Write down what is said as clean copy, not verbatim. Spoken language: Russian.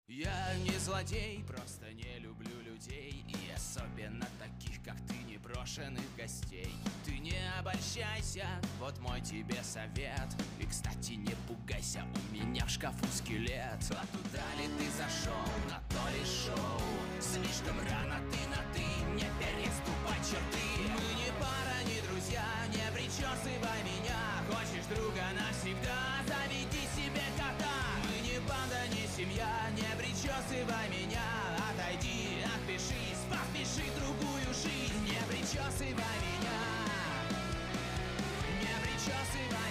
Я не злодей, просто не люблю людей. И особенно таких, как ты, непрошенных гостей. Ты не обольщайся, вот мой тебе совет. И, кстати, не пугайся, у меня в шкафу скелет. А туда ли ты зашел, на то ли шоу? Слишком рано ты на ты, не переступай черты. Мы не пара, не друзья, не причесывай меня. Хочешь друга навсегда, заведи себе кота. Мы не банда, не семья, не причесывай меня. Отойди, отпишись, поспеши другую жизнь. Не причесывай меня, не причесывай